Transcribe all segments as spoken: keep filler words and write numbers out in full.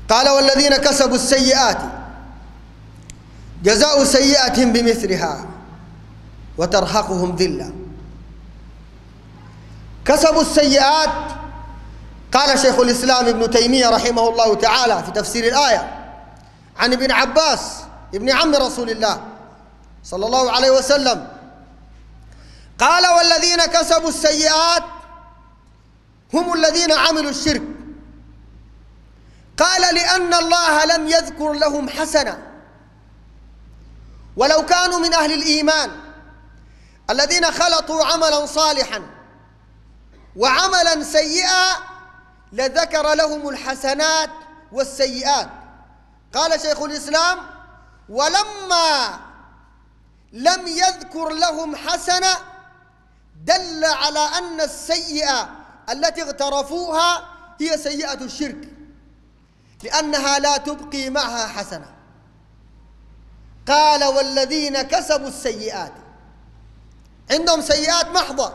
قال والذين كسبوا السيئات جزاء سيئة بمثلها وترهقهم ذلة. كسبوا السيئات، قال شيخ الإسلام ابن تيمية رحمه الله تعالى في تفسير الآية عن ابن عباس ابن عم رسول الله صلى الله عليه وسلم قال والذين كسبوا السيئات هم الذين عملوا الشرك. قال لأن الله لم يذكر لهم حسنة، ولو كانوا من أهل الإيمان الذين خلطوا عملا صالحا وعملا سيئا لذكر لهم الحسنات والسيئات. قال شيخ الإسلام ولما لم يذكر لهم حسنة دل على أن السيئة التي اغترفوها هي سيئة الشرك، لأنها لا تبقي معها حسنة. قال والذين كسبوا السيئات عندهم سيئات محضة.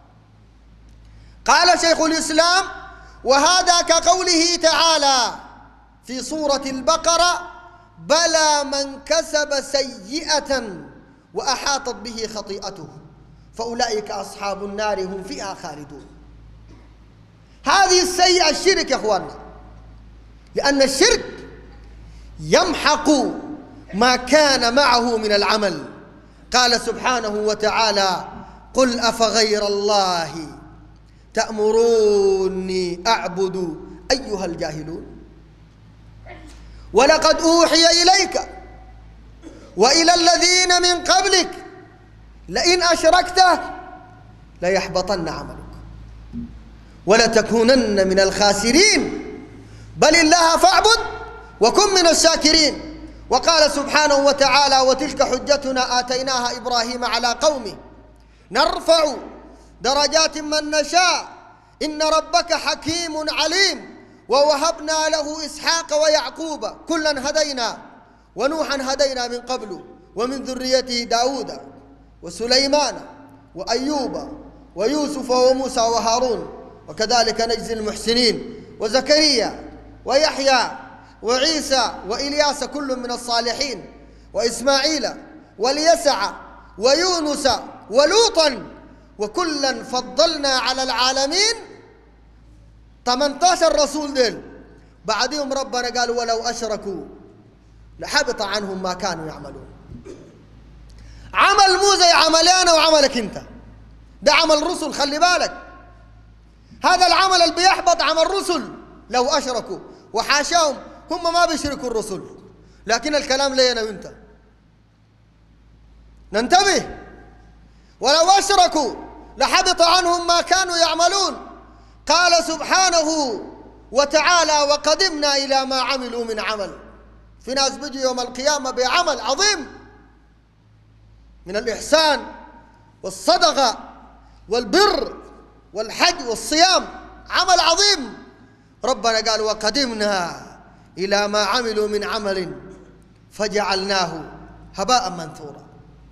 قال شيخ الإسلام وهذا كقوله تعالى في سورة البقرة بلى من كسب سيئة وأحاطت به خطيئته فأولئك أصحاب النار هم فيها خالدون. هذه السيئة الشرك يا أخواننا، لأن الشرك يمحق ما كان معه من العمل. قال سبحانه وتعالى قل أفغير الله تأمروني أعبد أيها الجاهلون ولقد أوحي إليك وإلى الذين من قبلك لئن أشركت ليحبطن عملك ولتكونن من الخاسرين بل الله فاعبد وكن من الشاكرين. وقال سبحانه وتعالى وتلك حجتنا آتيناها إبراهيم على قومه نرفع درجات من نشاء إن ربك حكيم عليم ووهبنا له إسحاق ويعقوب كلا هدينا ونوحا هدينا من قبل ومن ذريته داود وسليمان وأيوب ويوسف وموسى وهارون وكذلك نجزي المحسنين وزكريا ويحيى وعيسى وإلياس كل من الصالحين وإسماعيل واليسع ويونس ولوطا وكلا فضلنا على العالمين. ثمانية عشر رسول ديل بعدهم ربنا قال ولو أشركوا لحبط عنهم ما كانوا يعملون. عمل مو زي عملي أنا وعملك أنت، ده عمل رسل. خلي بالك هذا العمل اللي بيحبط عمل رسل لو أشركوا، وحاشاهم هم ما بيشركوا الرسل، لكن الكلام لي أنا وأنت ننتبه. ولو أشركوا لحبط عنهم ما كانوا يعملون. قال سبحانه وتعالى وقدمنا إلى ما عملوا من عمل. في ناس بيجي يوم القيامة بعمل عظيم من الإحسان والصدقة والبر والحج والصيام، عمل عظيم. ربنا قال وقدمنا إلى ما عملوا من عمل فجعلناه هباء منثورا.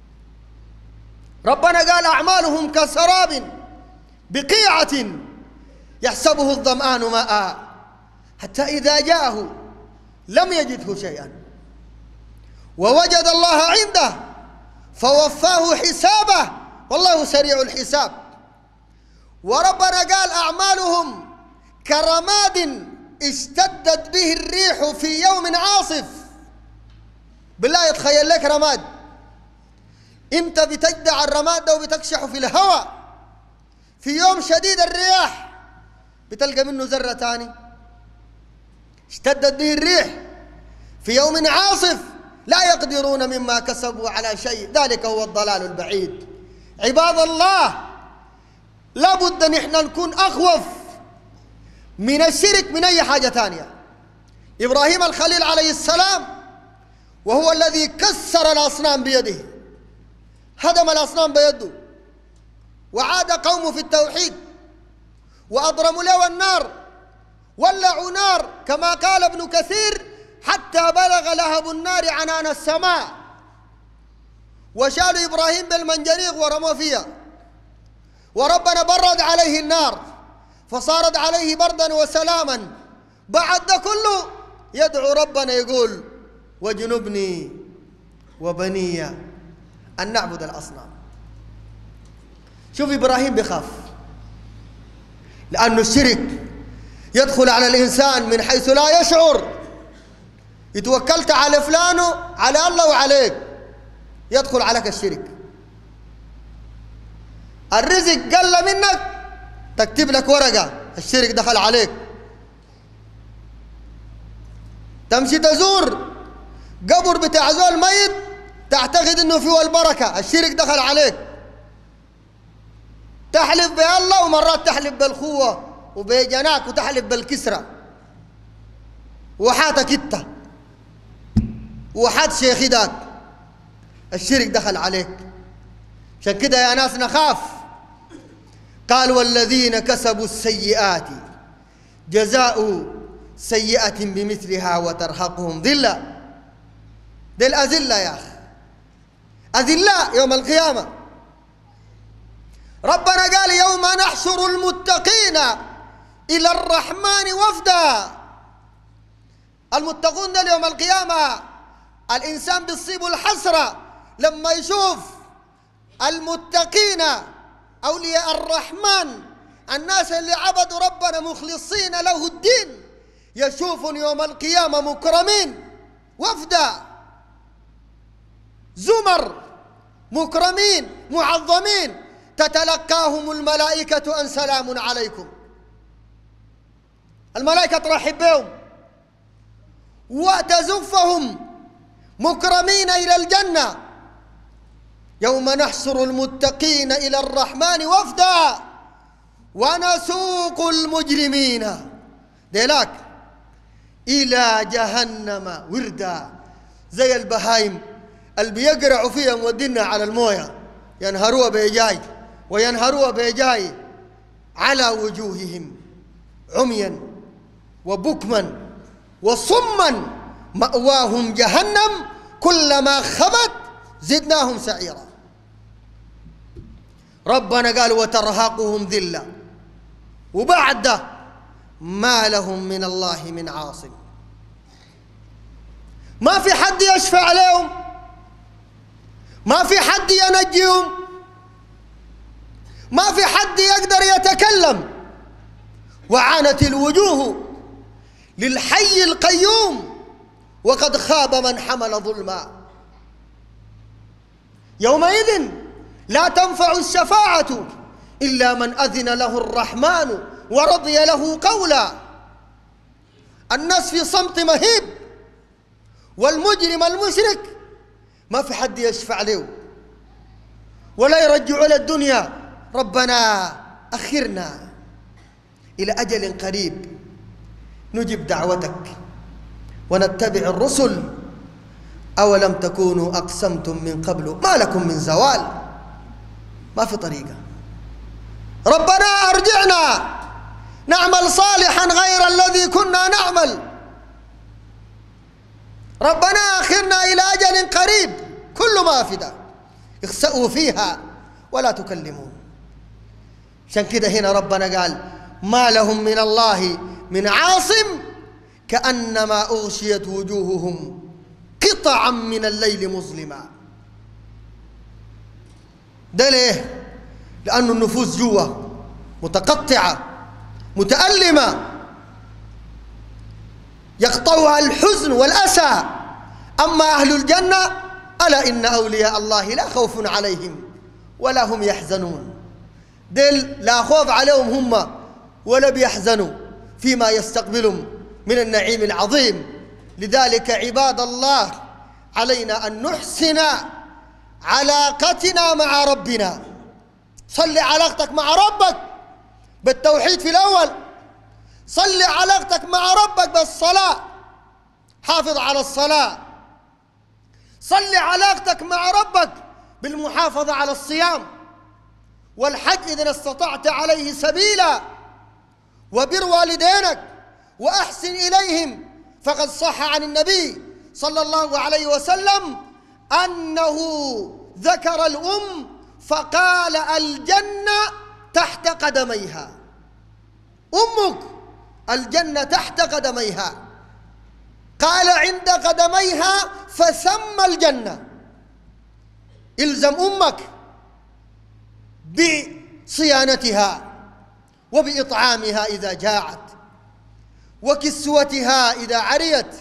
ربنا قال أعمالهم كسراب بقيعة يحسبه الظمآن ماء حتى إذا جاءه لم يجده شيئا ووجد الله عنده فوفاه حسابه والله سريع الحساب. وربنا قال أعمالهم كرماد اشتدت به الريح في يوم عاصف. بالله يتخيل لك رماد، انت بتجدع الرماد ده وبتكشحه في الهواء في يوم شديد الرياح بتلقى منه ذرة تاني. اشتدت به الريح في يوم عاصف لا يقدرون مما كسبوا على شيء ذلك هو الضلال البعيد. عباد الله لابد ان احنا نكون اخوف من الشرك من اي حاجة تانية. ابراهيم الخليل عليه السلام وهو الذي كسر الاصنام بيده، هدم الاصنام بيده وعاد قومه في التوحيد واضرموا له النار ولعوا نار كما قال ابن كثير حتى بلغ لهب النار عنان السماء، وشالوا ابراهيم بالمنجنيق ورموا فيها، وربنا برد عليه النار فصارت عليه بردا وسلاما. بعد ده كله يدعو ربنا يقول واجنبني وبني أن نعبد الأصنام. شوف إبراهيم بخاف، لأنه الشرك يدخل على الإنسان من حيث لا يشعر. يتوكلت على فلانه، على الله وعليك، يدخل عليك الشرك. الرزق قل منك تكتب لك ورقة الشرك دخل عليك. تمشي تزور قبر بتاع زول ميت تعتقد انه فيه البركة، الشرك دخل عليك. تحلف بالله ومرات تحلف بالخوة وبجناك وتحلف بالكسرة وحاتك انت وحات شيخي داك، الشرك دخل عليك. عشان كده يا ناس نخاف. قال والذين كسبوا السيئات جزاء سيئة بمثلها وترهقهم ذلة. دي الأذلة يا أخي، أذلاء يوم القيامة. ربنا قال يوم نحشر المتقين إلى الرحمن وفدا. المتقون ده يوم القيامة الإنسان بيصيبه الحسرة لما يشوف المتقين أولياء الرحمن، الناس اللي عبدوا ربنا مخلصين له الدين، يشوفون يوم القيامة مكرمين وفدا، زمر مكرمين معظمين، تتلقاهم الملائكة أن سلام عليكم. الملائكة ترحب بهم وتزفهم مكرمين إلى الجنة. يوم نحشر المتقين إلى الرحمن وفدا ونسوق المجرمين ديلاك إلى جهنم وردا. زي البهايم اللي بيقرعوا فيها مودينا على المويه، ينهروا بيجاي وينهروا بيجاي على وجوههم عميا وبكما وصما مأواهم جهنم كلما خبت زدناهم سعيرا. ربنا قال وترهقهم ذلة، وبعد ما لهم من الله من عاصم. ما في حد يشفع لهم، ما في حد ينجيهم، ما في حد يقدر يتكلم. وعانت الوجوه للحي القيوم وقد خاب من حمل ظلما. يومئذ لا تنفع الشفاعة إلا من أذن له الرحمن ورضي له قولا. الناس في صمت مهيب، والمجرم المشرك ما في حد يشفع له ولا يرجع إلى الدنيا. ربنا أخرنا إلى أجل قريب نجب دعوتك ونتبع الرسل أولم تكونوا أقسمتم من قبل ما لكم من زوال. ما في طريقة. ربنا أرجعنا نعمل صالحا غير الذي كنا نعمل. ربنا أخرنا إلى أجل قريب كل ما فدا اخسأوا فيها ولا تكلمون. عشان كده هنا ربنا قال ما لهم من الله من عاصم كأنما أغشيت وجوههم قطعا من الليل مظلما. ده ليه؟ لأن النفوس جوا متقطعة متألمة يقطعها الحزن والأسى. أما أهل الجنة ألا إن أولياء الله لا خوف عليهم ولا هم يحزنون. دل لا خوف عليهم هم ولا بيحزنوا فيما يستقبلهم من النعيم العظيم. لذلك عباد الله علينا أن نحسن علاقتنا مع ربنا. صل علاقتك مع ربك بالتوحيد في الأول، صل علاقتك مع ربك بالصلاة، حافظ على الصلاة. صل علاقتك مع ربك بالمحافظة على الصيام والحج إذا استطعت عليه سبيلا، وبر والدينك وأحسن إليهم. فقد صح عن النبي صلى الله عليه وسلم أنه ذكر الأم فقال الجنة تحت قدميها. أمك الجنة تحت قدميها. قدميها فثم الجنة. الزم أمك بصيانتها وبإطعامها إذا جاعت، وكسوتها إذا عريت،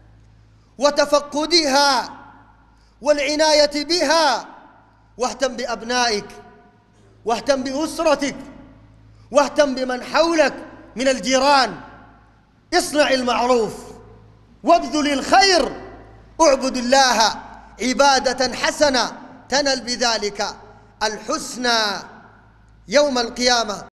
وتفقدها والعناية بها. واهتم بأبنائك، واهتم بأسرتك، واهتم بمن حولك من الجيران. اصنع المعروف وابذل الخير، اعبد الله عبادة حسنة تنل بذلك الحسنى يوم القيامة.